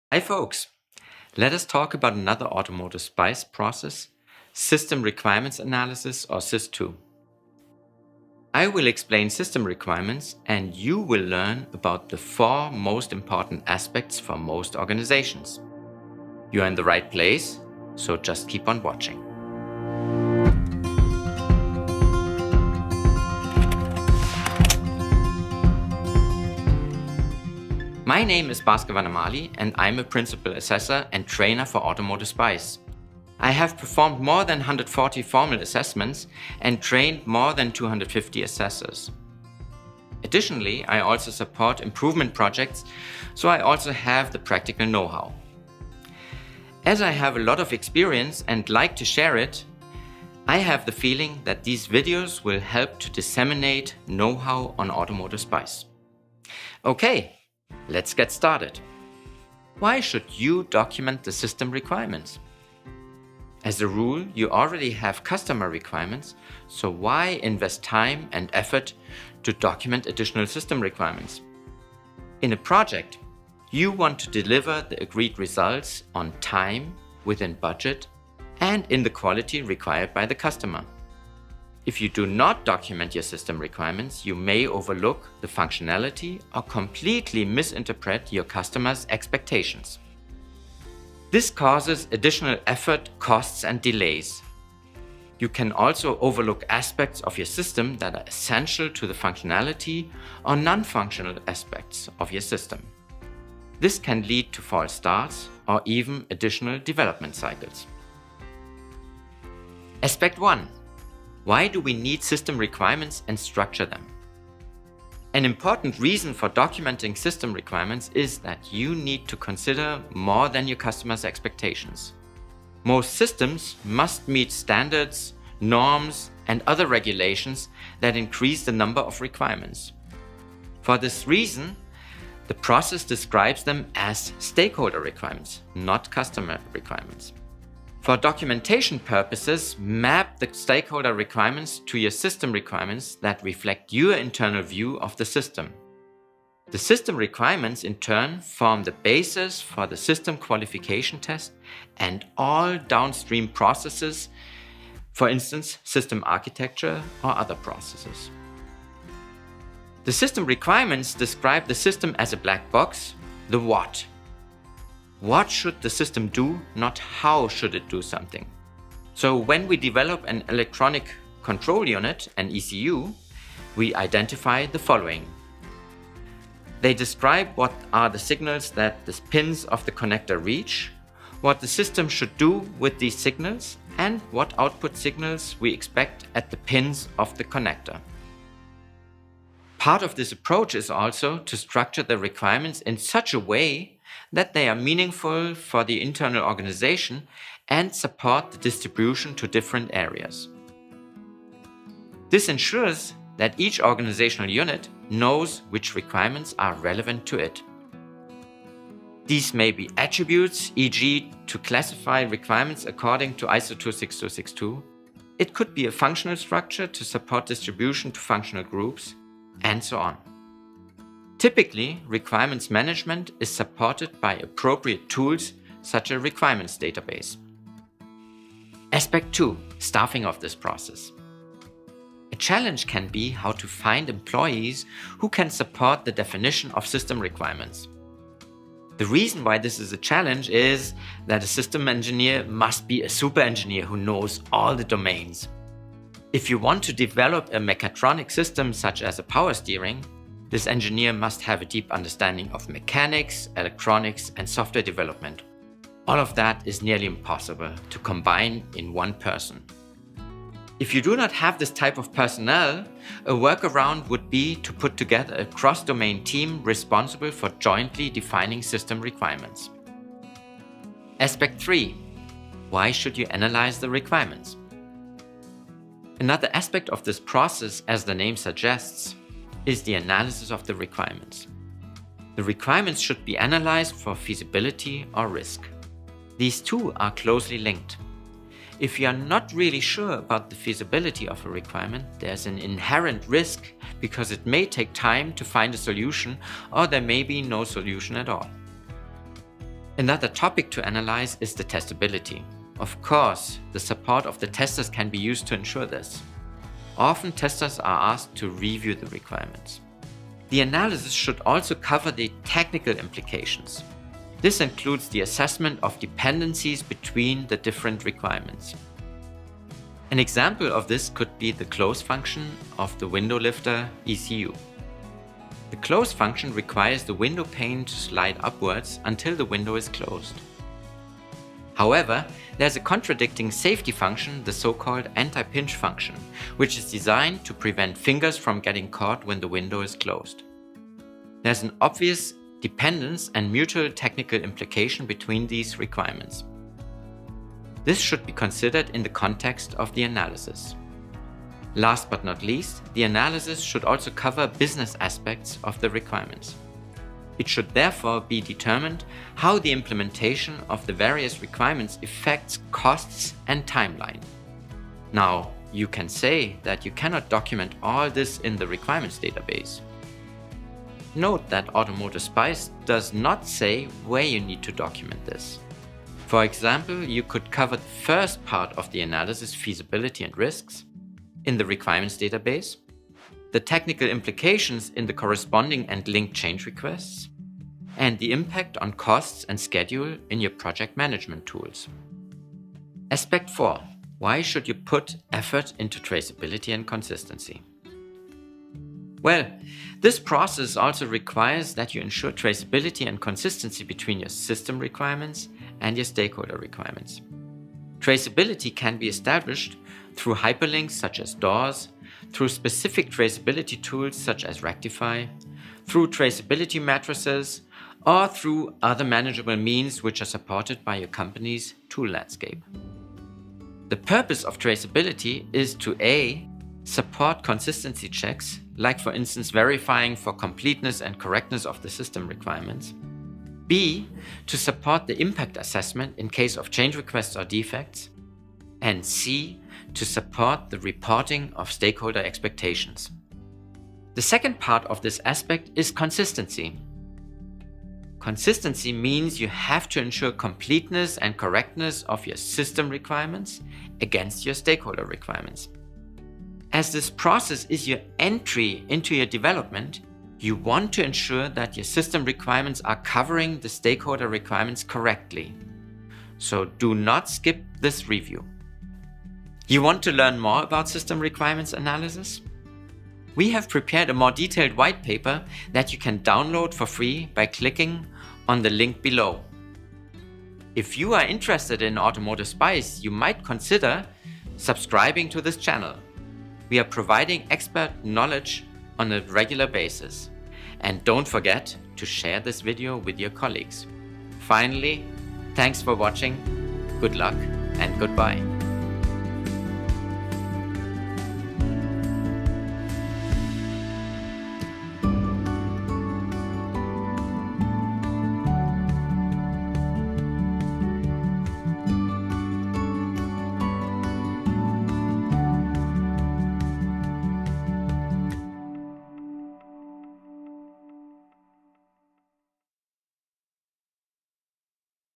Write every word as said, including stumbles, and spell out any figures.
Hi folks, let us talk about another automotive SPICE process, System Requirements Analysis or S Y S two. I will explain system requirements and you will learn about the four most important aspects for most organizations. You are in the right place, so just keep on watching. My name is Bhaskar Vanamali and I'm a Principal Assessor and Trainer for Automotive SPICE. I have performed more than one hundred forty formal assessments and trained more than two hundred fifty assessors. Additionally, I also support improvement projects, so I also have the practical know-how. As I have a lot of experience and like to share it, I have the feeling that these videos will help to disseminate know-how on Automotive SPICE. Okay. Let's get started. Why should you document the system requirements? As a rule, you already have customer requirements, so why invest time and effort to document additional system requirements? In a project, you want to deliver the agreed results on time, within budget, and in the quality required by the customer. If you do not document your system requirements, you may overlook the functionality or completely misinterpret your customer's expectations. This causes additional effort, costs, and delays. You can also overlook aspects of your system that are essential to the functionality or non-functional aspects of your system. This can lead to false starts or even additional development cycles. Aspect one. Why do we need system requirements and structure them? An important reason for documenting system requirements is that you need to consider more than your customer's expectations. Most systems must meet standards, norms, and other regulations that increase the number of requirements. For this reason, the process describes them as stakeholder requirements, not customer requirements. For documentation purposes, map the stakeholder requirements to your system requirements that reflect your internal view of the system. The system requirements in turn form the basis for the system qualification test and all downstream processes, for instance, system architecture or other processes. The system requirements describe the system as a black box, the what. What should the system do, not how should it do something? So when we develop an electronic control unit, an E C U, we identify the following. They describe what are the signals that the pins of the connector reach, what the system should do with these signals, and what output signals we expect at the pins of the connector. Part of this approach is also to structure the requirements in such a way that they are meaningful for the internal organization and support the distribution to different areas. This ensures that each organizational unit knows which requirements are relevant to it. These may be attributes, for example to classify requirements according to I S O two six two six two. It could be a functional structure to support distribution to functional groups, and so on. Typically, requirements management is supported by appropriate tools such as a requirements database. Aspect two. Staffing of this process. A challenge can be how to find employees who can support the definition of system requirements. The reason why this is a challenge is that a system engineer must be a super engineer who knows all the domains. If you want to develop a mechatronic system such as a power steering, this engineer must have a deep understanding of mechanics, electronics, and software development. All of that is nearly impossible to combine in one person. If you do not have this type of personnel, a workaround would be to put together a cross-domain team responsible for jointly defining system requirements. Aspect three. Why should you analyze the requirements? Another aspect of this process, as the name suggests, is the analysis of the requirements. The requirements should be analyzed for feasibility or risk. These two are closely linked. If you are not really sure about the feasibility of a requirement, there's an inherent risk because it may take time to find a solution or there may be no solution at all. Another topic to analyze is the testability. Of course, the support of the testers can be used to ensure this. Often testers are asked to review the requirements. The analysis should also cover the technical implications. This includes the assessment of dependencies between the different requirements. An example of this could be the close function of the window lifter E C U. The close function requires the window pane to slide upwards until the window is closed. However, there's a contradicting safety function, the so-called anti-pinch function, which is designed to prevent fingers from getting caught when the window is closed. There's an obvious dependence and mutual technical implication between these requirements. This should be considered in the context of the analysis. Last but not least, the analysis should also cover business aspects of the requirements. It should therefore be determined how the implementation of the various requirements affects costs and timeline. Now, you can say that you cannot document all this in the requirements database. Note that Automotive SPICE does not say where you need to document this. For example, you could cover the first part of the analysis, feasibility and risks, in the requirements database, the technical implications in the corresponding and linked change requests, and the impact on costs and schedule in your project management tools. Aspect four. Why should you put effort into traceability and consistency? Well, this process also requires that you ensure traceability and consistency between your system requirements and your stakeholder requirements. Traceability can be established through hyperlinks such as D O R S, through specific traceability tools such as Rectify, through traceability matrices, or through other manageable means which are supported by your company's tool landscape. The purpose of traceability is to A. support consistency checks, like for instance verifying for completeness and correctness of the system requirements. B. to support the impact assessment in case of change requests or defects. And C. to support the reporting of stakeholder expectations. The second part of this aspect is consistency. Consistency means you have to ensure completeness and correctness of your system requirements against your stakeholder requirements. As this process is your entry into your development, you want to ensure that your system requirements are covering the stakeholder requirements correctly. So do not skip this review. You want to learn more about system requirements analysis? We have prepared a more detailed white paper that you can download for free by clicking on the link below. If you are interested in Automotive SPICE, you might consider subscribing to this channel. We are providing expert knowledge on a regular basis. And don't forget to share this video with your colleagues. Finally, thanks for watching, good luck and goodbye.